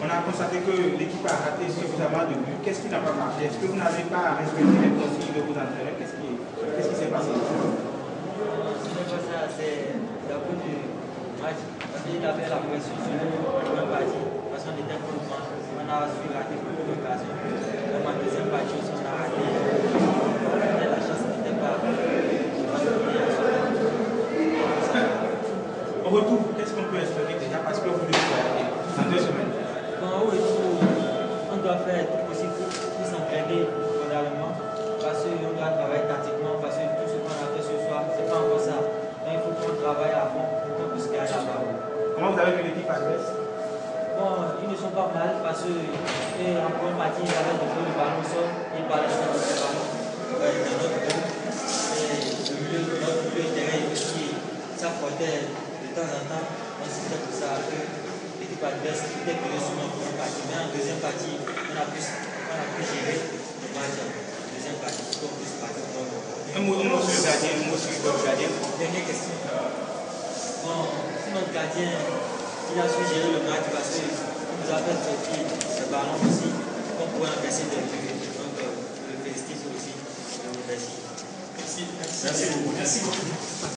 a constaté que l'équipe a raté suffisamment de buts. Qu'est-ce qui n'a pas marché? Est-ce que vous n'avez pas respecté les consignes de vos entraîneurs? Qu'est-ce qui s'est passé? C'est la cause du match. Parce qu'il avait la pression sur nous, même partie. Parce qu'on était pour le match. On a su rater beaucoup d'occasions. Dans ma deuxième partie aussi, on a raté. La chance n'était pas. Au retour, qu'est-ce qu'on peut espérer déjà parce que vous devez voyager dans 2 semaines? Bon, au retour, on doit faire tout possible pour s'entraîner fondamentalement. Parce qu'on doit travailler tactiquement. Parce que tout ce qu'on a fait ce soir, c'est pas encore ça. Donc il faut qu'on travaille à fond pour qu'on puisse gagner là-bas. Comment vous avez vu l'équipe adverse? Bon, ils ne sont pas mal parce qu'en première partie, ils avaient de le ballon au sol, ils parlaient sur le ballon dans notre groupe. Et notre milieu de terrain aussi s'apportait de temps en temps. On c'était pour ça que l'équipe adverse était payée sur notre première partie. Mais en deuxième partie, on a pu gérer le match en deuxième partie pour qu'on puisse partir. Un mot sur le gardien, un mot sur le gardien. Dernière question. Bon, si notre gardien, il a su gérer le match parce qu'il nous a fait sortir ce ballon aussi, qu'on pourrait encaisser des buts. Donc, je le félicite aussi. Je vous remercie. Merci beaucoup. Merci beaucoup.